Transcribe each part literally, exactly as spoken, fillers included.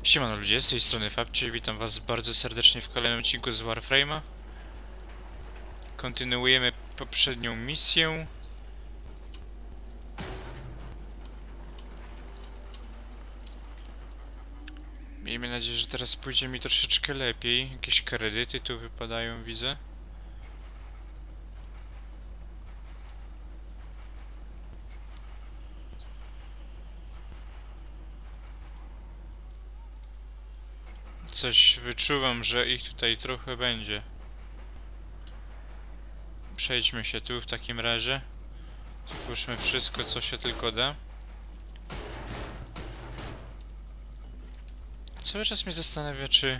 Siemano ludzie, z tej strony Fabcie, witam was bardzo serdecznie w kolejnym odcinku z Warframe'a. Kontynuujemy poprzednią misję. Miejmy nadzieję, że teraz pójdzie mi troszeczkę lepiej. Jakieś kredyty tu wypadają, widzę. Coś wyczuwam, że ich tutaj trochę będzie. Przejdźmy się tu w takim razie. Spójrzmy wszystko, co się tylko da. Cały czas mnie zastanawia, czy...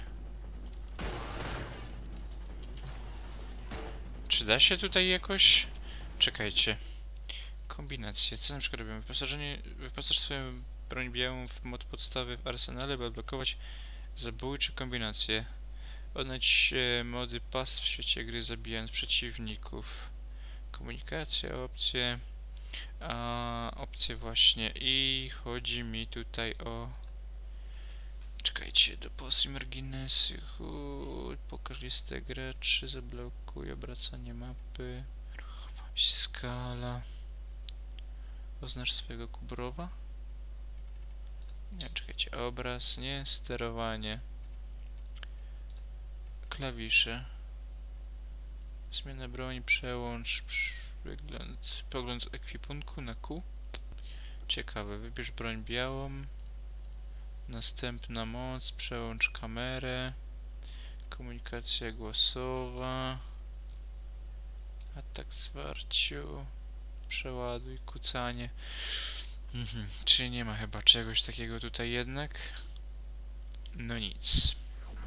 Czy da się tutaj jakoś... Czekajcie. Kombinacje. Co na przykład robimy? Wyposażenie... Wyposaż swoją broń białą w mod podstawy w arsenale, by odblokować zabójcze kombinacje. Odnać e, mody pas w świecie gry, zabijając przeciwników. Komunikacja, opcje... A, opcje właśnie. I chodzi mi tutaj o... Czekajcie, do posy marginesy. Pokaż listę graczy, zablokuj obracanie mapy. Skala. Oznacz swojego kubrowa. Nie, czekajcie, obraz, nie, sterowanie. Klawisze. Zmiana broni, przełącz, wygląd, pogląd ekwipunku na Q. Ciekawe, wybierz broń białą. Następna moc, przełącz kamerę. Komunikacja głosowa. Atak zwarciu. Przeładuj, kucanie. Mhm. Czy nie ma chyba czegoś takiego tutaj jednak? No nic.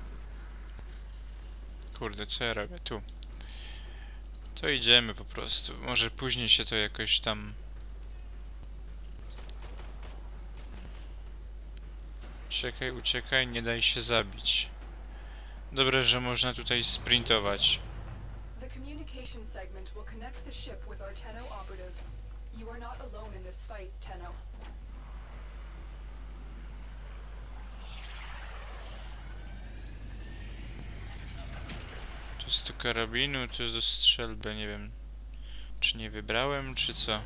Kurde, co ja robię tu? To idziemy po prostu. Może później się to jakoś tam... Czekaj, uciekaj, nie daj się zabić. Dobre, że można tutaj sprintować. The communication segment will connect the ship with our Tenno operatives. You are not alone in this fight, Tenno. To jest do karabinu, to jest do strzelby, nie wiem. Czy nie wybrałem, czy co?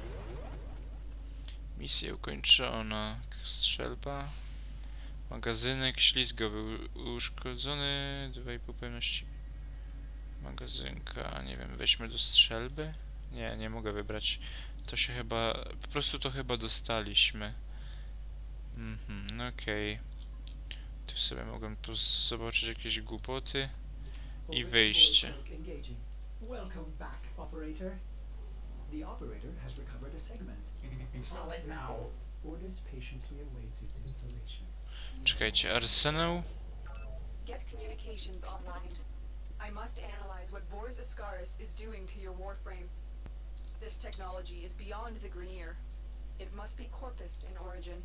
Misja ukończona. Strzelba. Magazynek ślizgowy uszkodzony. dwa i pół pełności magazynka. Nie wiem, weźmy do strzelby? Nie, nie mogę wybrać. To się chyba... Po prostu to chyba dostaliśmy. Mhm, no okej. Okay. Tu sobie mogłem zobaczyć jakieś głupoty. I wyjście. Welcome back, operator. The operator has recovered a segment. Install it now. Orders patiently awaits its installation. Czekajcie, arsenał? Get communications online. I must analyze what Vors Ascaris is doing to your warframe. This technology is beyond the Grineer. It must be Corpus in origin.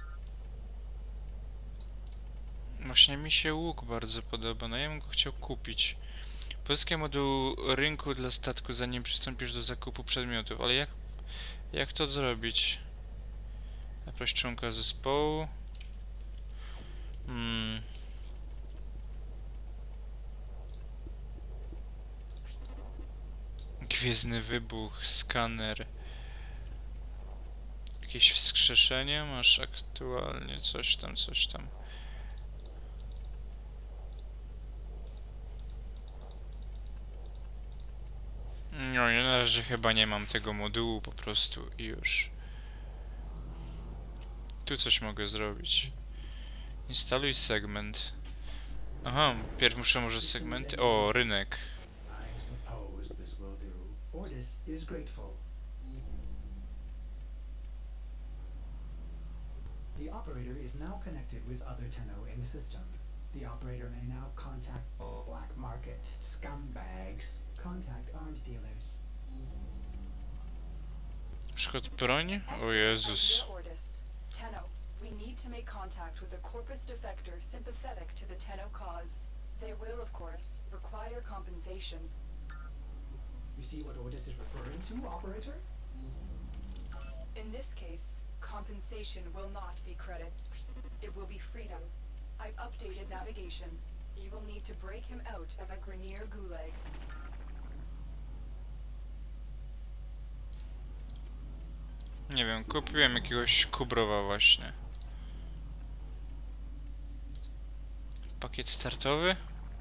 Właśnie mi się łuk bardzo podoba, no ja bym go chciał kupić. Pozyskaj moduł rynku dla statku, zanim przystąpisz do zakupu przedmiotów, ale jak, jak to zrobić? Zaproś członka zespołu. Hmm. Gwiezdny wybuch, skaner. Jakieś wskrzeszenie? Masz aktualnie coś tam, coś tam. No i na razie chyba nie mam tego modułu po prostu i już. Tu coś mogę zrobić. Instaluj segment. Aha, pierw muszę może segmenty... O, rynek. I suppose this will do. Ordis is grateful. The operator is now connected with other Tenno in the system. The operator may now contact black market scumbags. Contact arms dealers. Na przykład broń? O Jezus. Tenno, we need to make contact with a Corpus defector sympathetic to the Tenno cause. They will, of course, require compensation. You see what Ordis is referring to, operator? In this case, compensation will not be credits. It will be freedom. I've updated navigation. You will need to break him out of a Grineer gulag. Nie wiem, kupiłem jakiegoś Kubrowa właśnie. Pakiet startowy?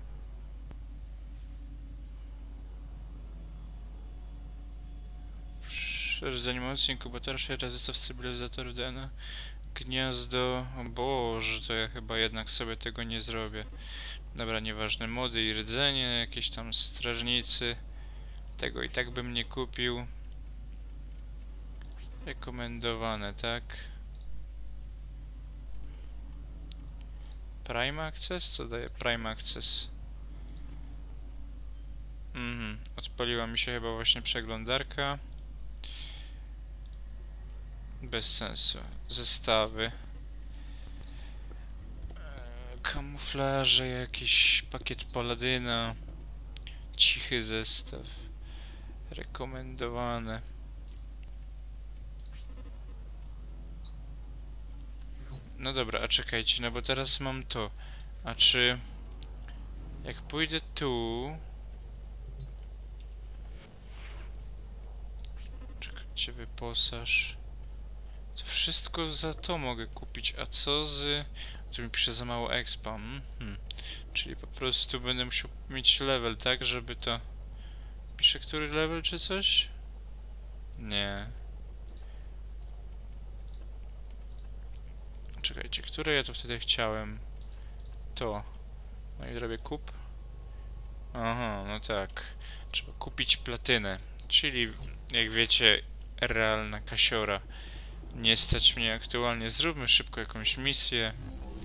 Rdzenie mocy inkubatora, sześć razy zestaw stabilizatorów D N A. Gniazdo... O Boże, to ja chyba jednak sobie tego nie zrobię. Dobra, nieważne. Mody i rdzenie, jakieś tam strażnicy. Tego i tak bym nie kupił. Rekomendowane, tak? Prime Access? Co daje Prime Access? Mhm, odpaliła mi się chyba właśnie przeglądarka. Bez sensu. Zestawy. Eee, kamuflaże, jakiś pakiet Paladyna. Cichy zestaw. Rekomendowane. No dobra, a czekajcie, no bo teraz mam to. A czy... Jak pójdę tu... Czekajcie, wyposaż... To wszystko za to mogę kupić, a co z... Tu mi pisze za mało expa. Hmm. Czyli po prostu będę musiał mieć level, tak? Żeby to... Pisze który level czy coś? Nie. Czekajcie, które ja to wtedy chciałem? To. No i zrobię kup. Aha, no tak. Trzeba kupić platynę. Czyli, jak wiecie, realna kasiora. Nie stać mnie aktualnie. Zróbmy szybko jakąś misję.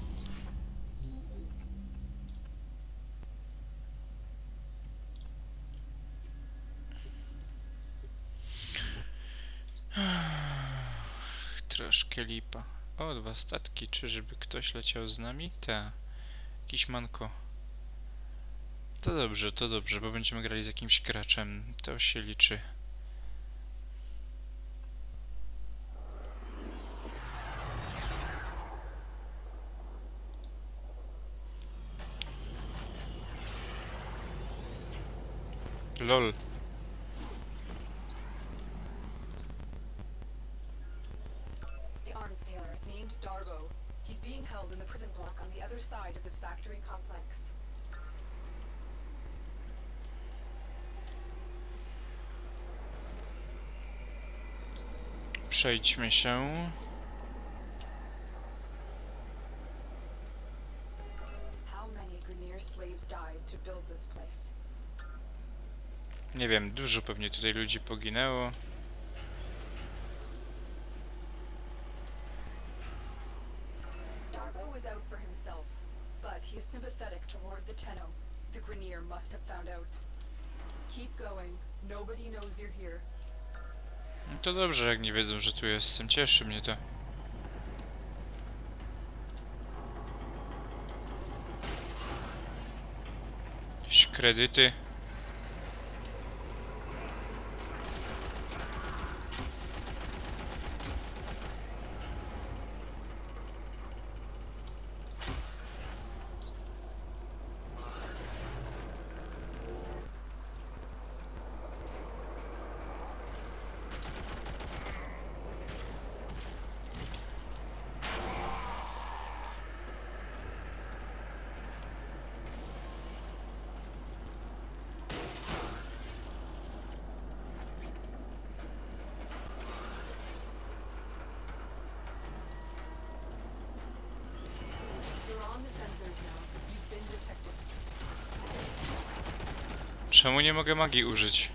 Troszkę lipa. O, dwa statki. Czyżby ktoś leciał z nami? Ta. Jakiś manko. To dobrze, to dobrze, bo będziemy grali z jakimś graczem. To się liczy. Lol. The arms dealer is named Darbo. He's being held in the prison block on the other side of this factory complex. Przejdźmy się. How many Grineer slaves died to build this place? Nie wiem, dużo pewnie tutaj ludzi poginęło. Darbo is out for himself, but he is sympathetic toward the Tenno. The Grineer must have found out. Keep going. Nobody knows you're here. No to dobrze, jak nie wiedzą, że tu jestem. Cieszy mnie to. Jakieś kredyty. You're on the sensors now. You've been detected. Czemu nie mogę magii użyć?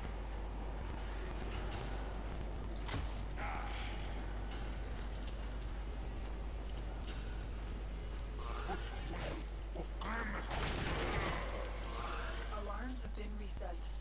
Alarms have been reset.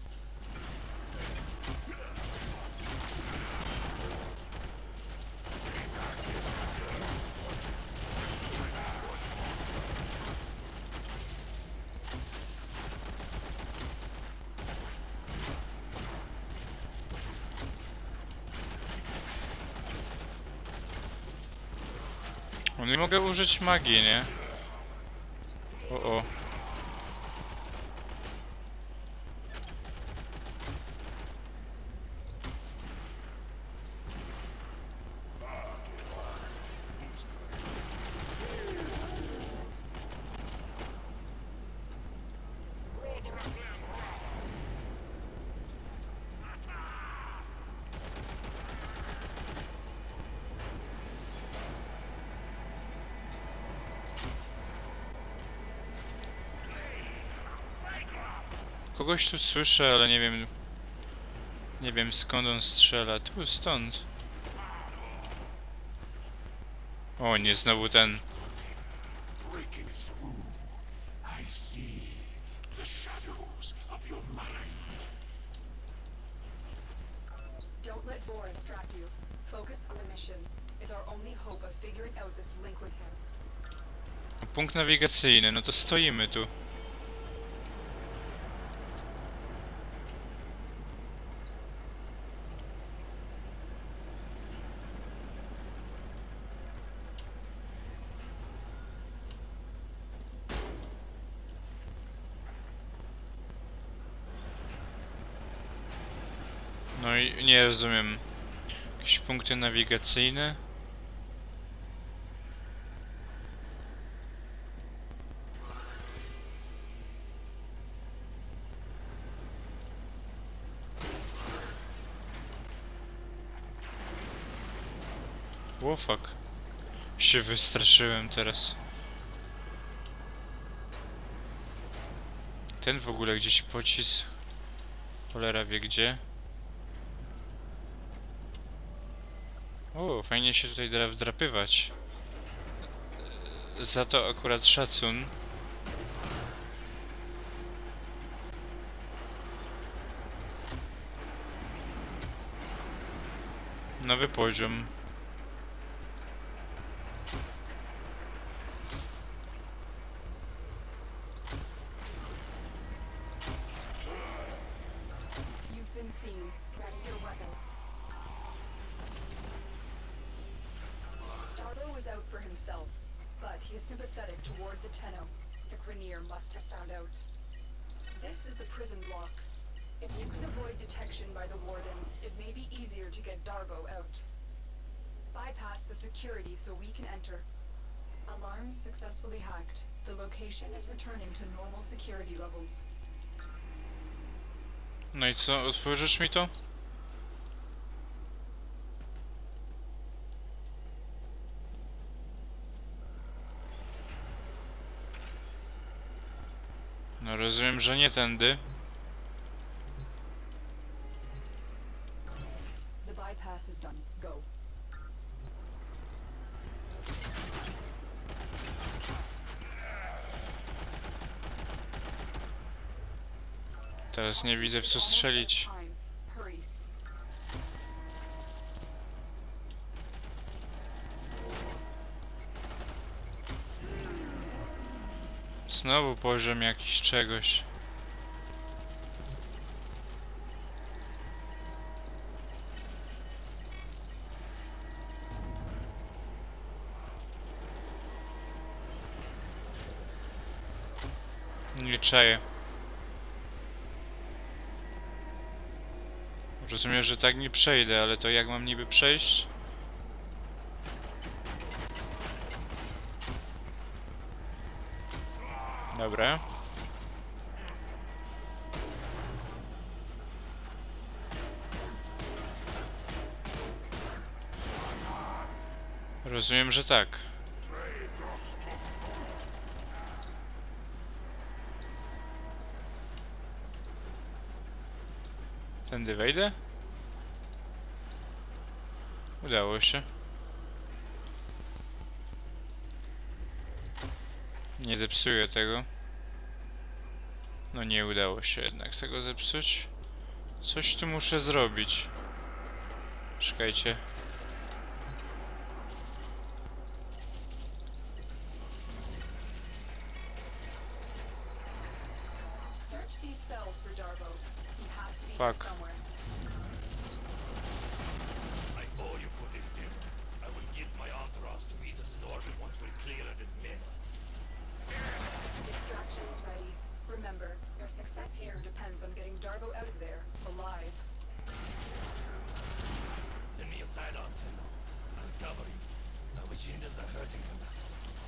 No nie mogę użyć magii, nie? O, o. Kogoś tu słyszę, ale nie wiem... Nie wiem skąd on strzela. Tu, stąd. O, nie, znowu ten... Breaking through, I see the shadows of your mind. Don't let Vor distract you. Focus on the mission. It's our only hope of figuring out this link with him. Punkt nawigacyjny, no to stoimy tu. No i nie rozumiem. Jakieś punkty nawigacyjne? O fuck. Się wystraszyłem teraz. Ten w ogóle gdzieś pocisk. Cholera wie gdzie. O, fajnie się tutaj da wdrapywać. Za to akurat szacun. Nowy poziom. You've been seen. Ready your weapon. Darbo was out for himself, but he is sympathetic toward the Tenno. The Grineer must have found out. This is the prison block. If you can avoid detection by the Warden, it may be easier to get Darbo out. Bypass the security so we can enter. Alarms successfully hacked. The location is returning to normal security levels. No i co, otworzysz mi to? No rozumiem, że nie tędy. The bypass is done. Go. Teraz nie widzę w co strzelić. Hurry. Znowu poziom jakiś czegoś. Nie czaję. Rozumiem, że tak nie przejdę, ale to jak mam niby przejść? Dobra. Rozumiem, że tak. Tędy wejdę? Udało się. Nie zepsuję tego. No nie udało się jednak tego zepsuć. Coś tu muszę zrobić. Czekajcie. Search these cells for Darbo. He has to be Fuck. here somewhere. I owe you for this, Tim. I will get my entourage to meet us in orbit once we're clear of this mess. It's here depends on getting Darbo out of there, alive. The near side out. I'll cover you. Now which hinders the hurting from that.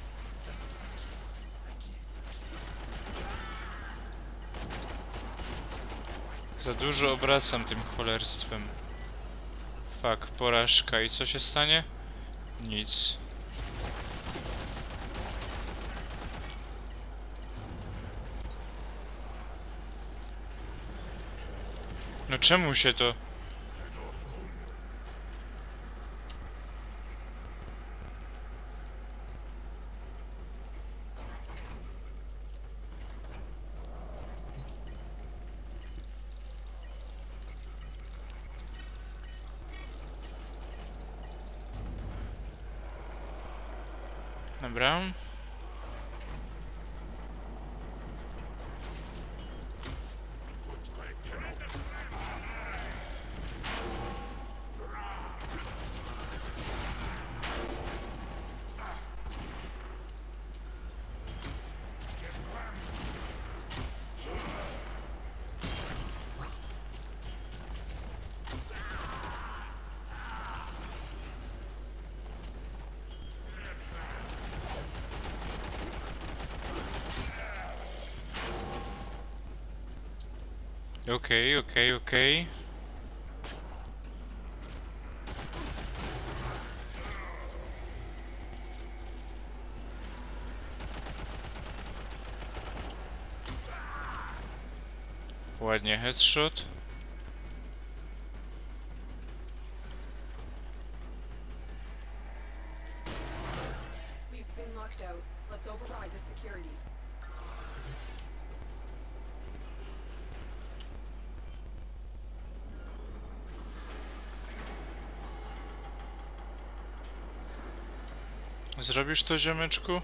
Za dużo obracam tym cholerstwem. Fuck, porażka. I co się stanie? Nic. No czemu się to... Dobra. Okej, okej, okej. Ładnie headshot. We've been locked out. Let's override the security. Zrobisz to, ziomeczku?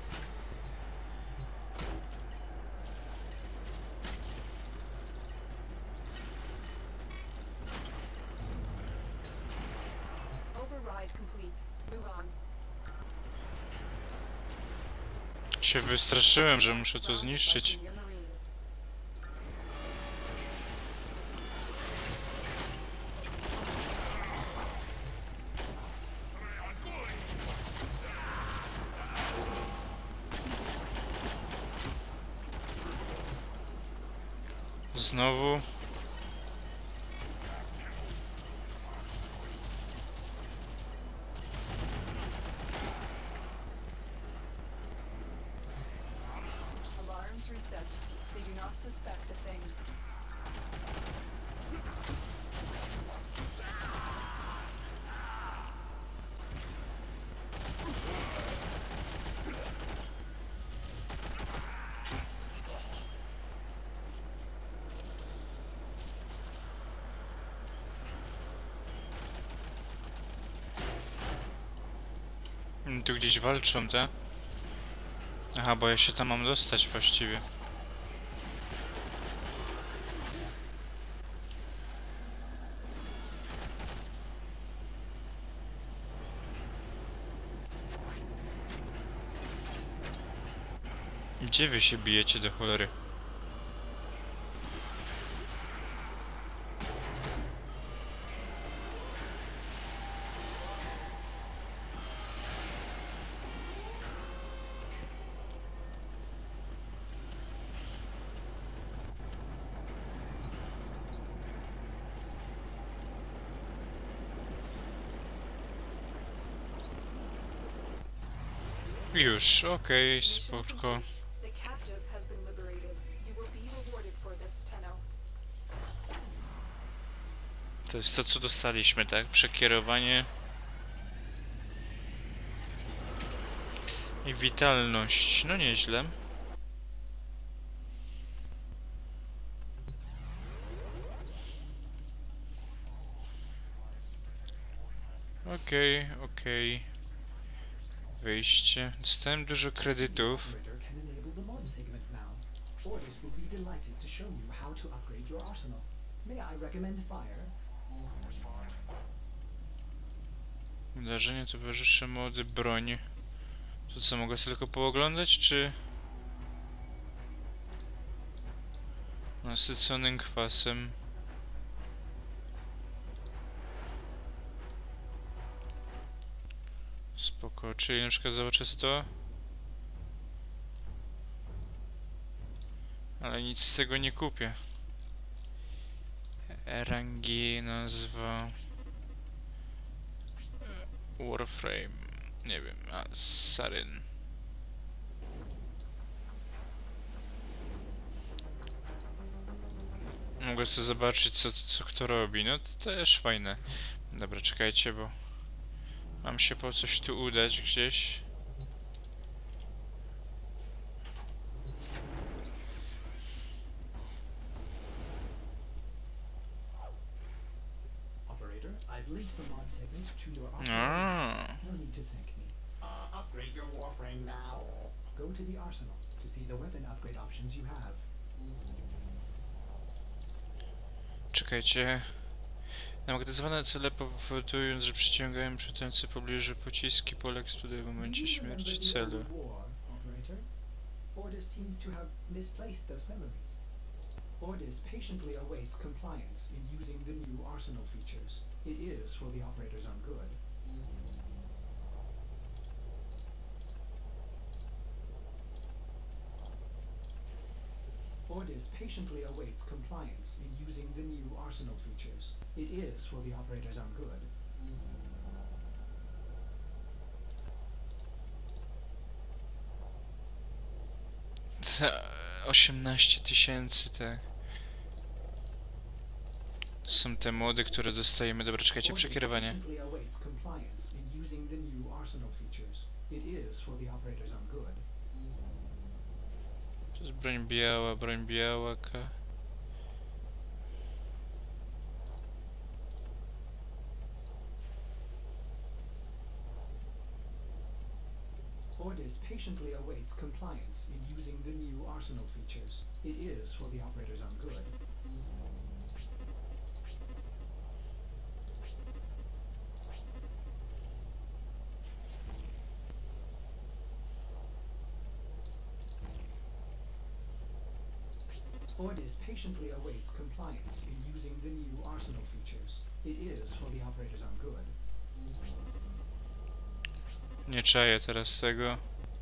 Override complete. Move on. Się wystraszyłem, że muszę to zniszczyć. Your Marines. Znowu. Alarms reset. They do not suspect a thing. Mm, Tu gdzieś walczą, te? Aha, bo ja się tam mam dostać właściwie. Gdzie wy się bijecie do cholery? Już, okej, Mission spoko. complete. The captive has been liberated. You will be rewarded for this, Tenno. To jest to, co dostaliśmy, tak? Przekierowanie i witalność. No nieźle. Okej, okej. Wyjście. Dostałem dużo kredytów. Operator can enable the mod segment now. Orders will be delighted to show you how to upgrade your arsenal. May I recommend fire? Wydarzenie towarzyszy mody broń. To co, mogę sobie tylko pooglądać, czy... nasyconym kwasem. Spoko, czyli na przykład zobaczę co to. Ale nic z tego nie kupię. Rangi, nazwa... Warframe. Nie wiem, a Sarin. Mogę sobie zobaczyć co, co kto robi, no to też fajne. Dobra, czekajcie, bo mam się po coś tu udać gdzieś. Operator, I've linked the mod segments to your arsenal. A, No need to thank me. Uh, upgrade your warframe now. Go to the arsenal to see the weapon upgrade options you have. czekajcie. Namagnetyzowane cele powodują, że przyciągają przetrwające w pobliżu pociski pole eksploduje w momencie śmierci celu. Ordis seems to have misplaced those memories. Ordis patiently awaits compliance in using the new arsenal features. It is for the operator's own good. Ordis patiently awaits compliance in using the new arsenal features. It is for the operator's own good. Za osiemnaście tysięcy te... Są te mody, które dostajemy. Dobra, czekajcie, Ordis przekierowanie. patiently awaits compliance in using the new arsenal features. It is for the operator's own good. To jest broń biała, broń biała, ka... Ordis patiently awaits compliance in using the new arsenal features. It is for the operator's own good. Ordis patiently awaits compliance in using the new arsenal features. It is for the operator's own good. Nie czaję teraz tego.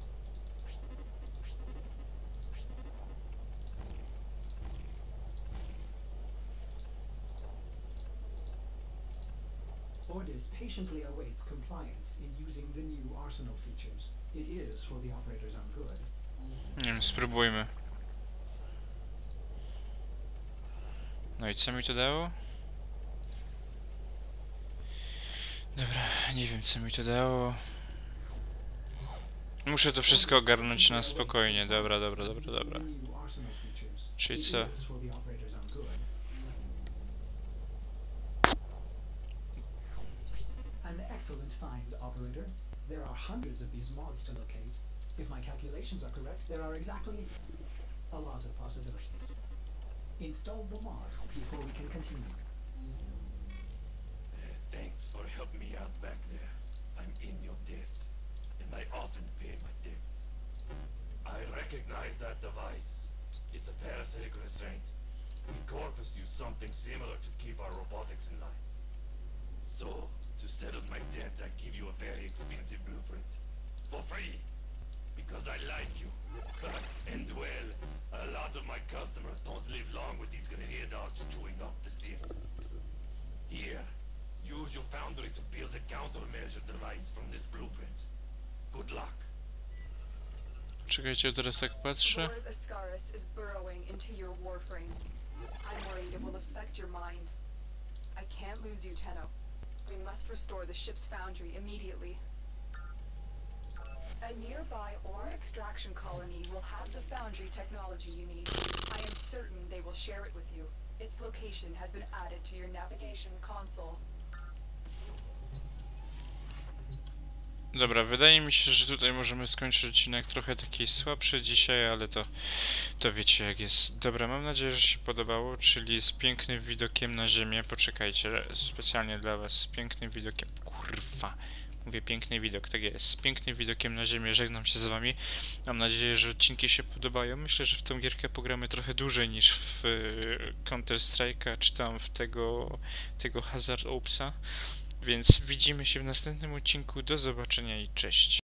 Ordis patiently awaits compliance in using the new arsenal features. It is for the operator's own good. Nie wiem, spróbujmy. No i co mi to dało? Dobra, nie wiem co mi to dało. Muszę to wszystko ogarnąć na spokojnie. Dobra, dobra, dobra, dobra. Czyli co? An excellent find, operator. There are hundreds of these mods to locate. If my calculations are correct, there are exactly a lot of possibilities. Install the mod before we can continue. Uh, thanks for helping me out back there. I'm in your debt, and I often pay my debts. I recognize that device. It's a parasitic restraint. We Corpus use something similar to keep our robotics in line. So, to settle my debt, I give you a very expensive blueprint. For free. Because I like you. And well, a lot of my customers don't live long with these grenade dogs chewing up the system. Here, use your foundry to build a countermeasure device from this blueprint. Good luck. Czekajcie, teraz tak patrzę. Boris Ascaris is burrowing into your warframe. I'm worried it will affect your mind. I can't lose you, Tenno. We must restore the ship's foundry immediately. A nearby ore extraction colony will have the foundry technology you need. I am certain they will share it with you. Its location has been added to your navigation console. Dobra, wydaje mi się, że tutaj możemy skończyć odcinek trochę taki słabszy dzisiaj, ale to, to wiecie jak jest. Dobra, mam nadzieję, że się podobało, czyli z pięknym widokiem na ziemię. Poczekajcie, specjalnie dla was, z pięknym widokiem. Kurwa, Mówię, piękny widok, tak jest. Z pięknym widokiem na ziemię żegnam się z wami. Mam nadzieję, że odcinki się podobają. Myślę, że w tą gierkę pogramy trochę dłużej niż w Counter Strike'a, czy tam w tego, tego Hazard Opsa. Więc widzimy się w następnym odcinku. Do zobaczenia i cześć.